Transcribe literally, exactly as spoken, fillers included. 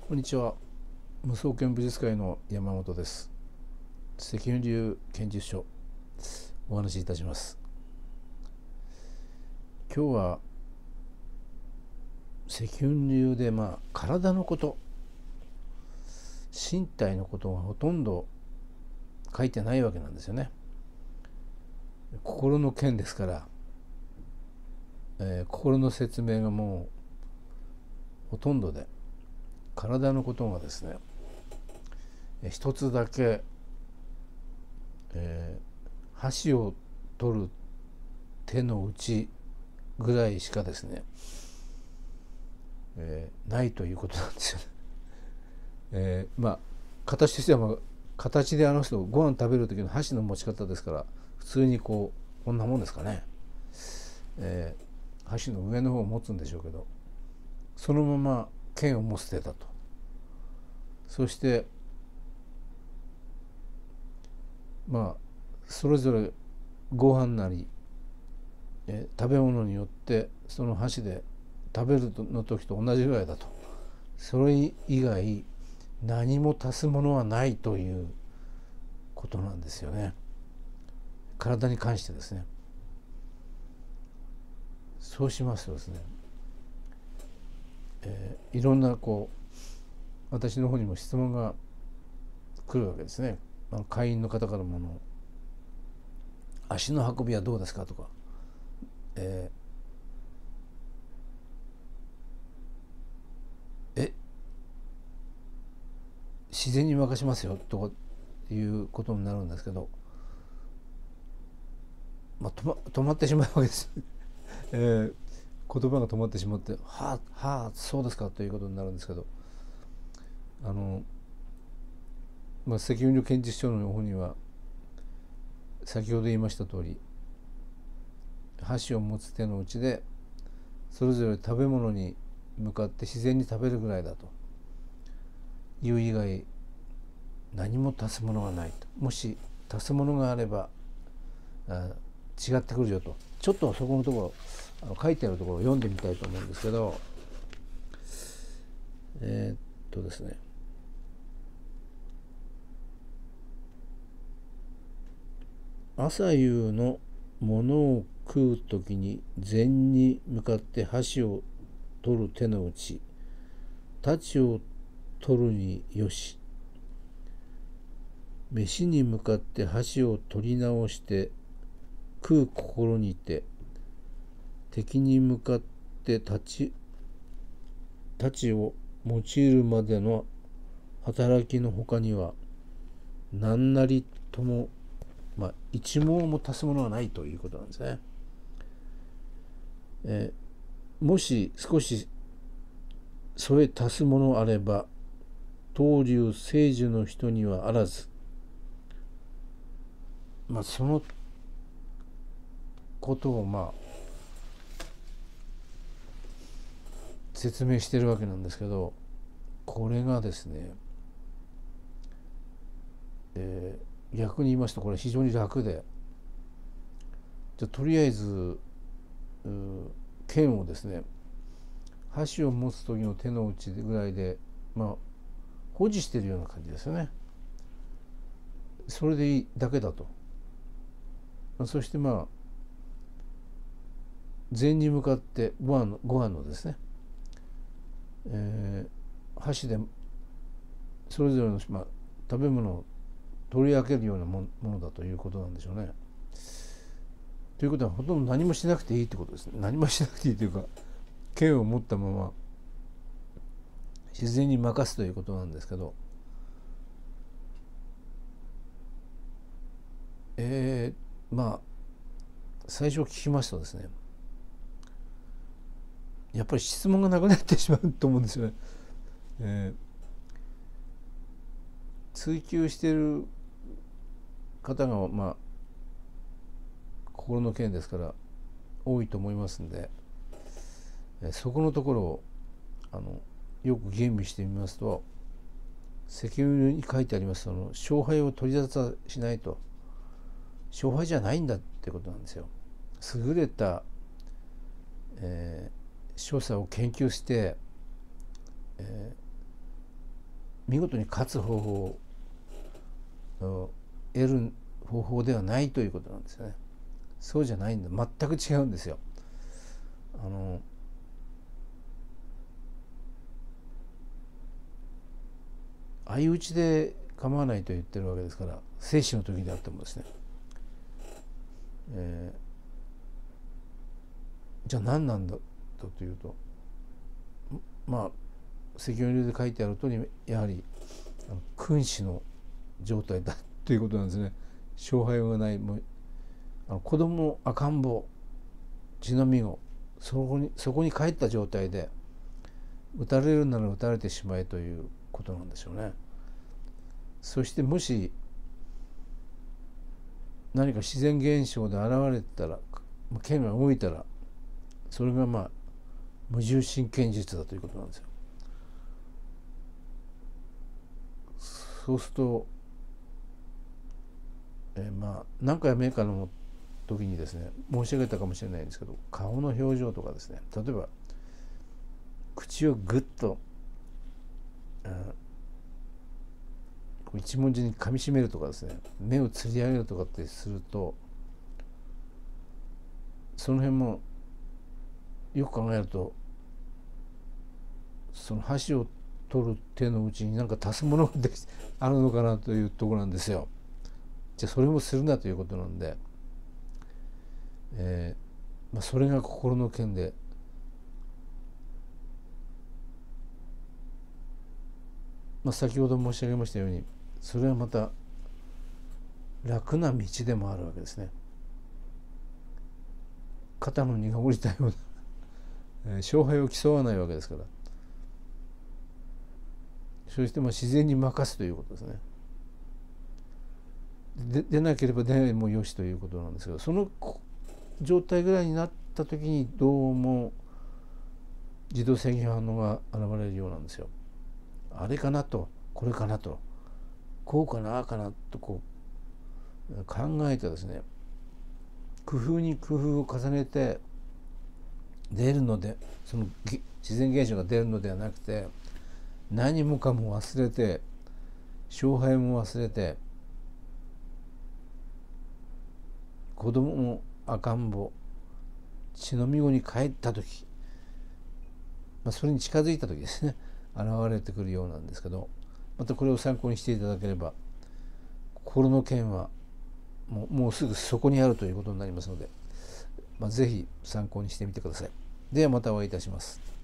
こんにちは。無双剣武術会の山本です。石雲流剣術書お話しいたします。今日は石雲流で、まあ体のこと、身体のことがほとんど書いてないわけなんですよね。心の剣ですから、えー心の説明がもうほとんどで、体のことがですね、えー一つだけ、えー箸を取る手の内ぐらいしかですね、えーないということなんですよね。えーまあ形としては、まあ、形であの人ご飯食べる時の箸の持ち方ですから、普通にこうこんなもんですかね、えー箸の上の方を持つんでしょうけど、そのまま剣を持つ手だと。そしてまあそれぞれご飯なり、えー食べ物によってその箸で食べるの時と同じぐらいだと。それ以外何も足すものはないということなんですよね。体に関してですね。そうしますとですね、えーいろんなこう私の方にも質問が来るわけですね。あの会員の方からもの足の運びはどうですかとか、えーえ自然に任しますよとかいうことになるんですけど、まあ、止ま止まってしまうわけです。えー言葉が止まってしまって、はあはあそうですかということになるんですけど、あの、まあ、石雲流剣術書の方には先ほど言いました通り、箸を持つ手の内でそれぞれ食べ物に向かって自然に食べるぐらいだという以外何も足すものがないと。もし足すものがあればあ違ってくるよと。ちょっとそこのところ、あの書いてあるところを読んでみたいと思うんですけど、えーっとですね、朝夕のものを食うときに禅に向かって箸を取る手の内、太刀を取るによし、飯に向かって箸を取り直して食う心にて、敵に向かって立ち太刀を用いるまでの働きのほかには何なりとも、まあ、一毛も足すものはないということなんですね。えーもし少しそれ足すものあれば、東流聖樹の人にはあらず、まあ、そのことをまあ説明してるわけなんですけど、これがですね、えー逆に言いますとこれ非常に楽で、じゃとりあえず剣をですね、箸を持つ時の手の内ぐらいで、まあ保持しているような感じですよね。それでいいだけだと。そしてまあ禅に向かってご飯のご飯のですね、えー箸でそれぞれの、まあ、食べ物を取り分けるようなものだということなんでしょうね。ということはほとんど何もしなくていいってことですね。何もしなくていいというか、剣を持ったまま自然に任すということなんですけど、えー、まあ最初聞きますとですね、やっぱり質問がなくなってしまうと思うんですよね。えー追求している方がまあ心の件ですから多いと思いますんで、そこのところをあのよく吟味してみますと、石油に書いてありますその勝敗を取り沙汰しないと、勝敗じゃないんだってことなんですよ。優れた、えー、所作を研究して、え見事に勝つ方法を得る方法ではないということなんですよね。そうじゃないんだ、全く違うんですよ。あの相打ちで構わないと言ってるわけですから、生死の時であってもですね、えー、じゃあ何なんだというと、まあ石音流で書いてある通り、やはり君子の状態だということなんですね。勝敗がない、もうあの子供赤ん坊血のみをそこにそこに帰った状態で、撃たれるなら撃たれてしまえということなんでしょうね。そしてもし何か自然現象で現れたら、剣が動いたら、それがまあ無重心剣術だということなんですよ。そうすると、えー、まあ何回目かの時にですね、申し上げたかもしれないんですけど、顔の表情とかですね、例えば口をぐっと、うん、一文字に噛みしめるとかですね、目をつり上げるとかってすると、その辺もよく考えると、その箸を取る手のうちに何か足すものができあるのかなというところなんですよ。じゃあそれもするなということなんで、えーまあ、それが心の剣で、まあ、先ほど申し上げましたように、それはまた楽な道でもあるわけですね。肩の荷が下りたような、えー、勝敗を競わないわけですから、そしてまあ自然に任すということですね。で出なければ出ないもよしということなんですけど、その状態ぐらいになった時にどうも自動制御反応が現れるようなんですよ。あれかなと、これかなと、こうかなああかなとこう考えてですね、工夫に工夫を重ねて出るので、その自然現象が出るのではなくて、何もかも忘れて、勝敗も忘れて、子供も赤ん坊血のみ子に帰った時、まあ、それに近づいた時ですね、現れてくるようなんですけど、またこれを参考にしていただければ、心の剣はもう、もうすぐそこにあるということになりますので、まあ、ぜひ参考にしてみてください。ではまたお会いいたします。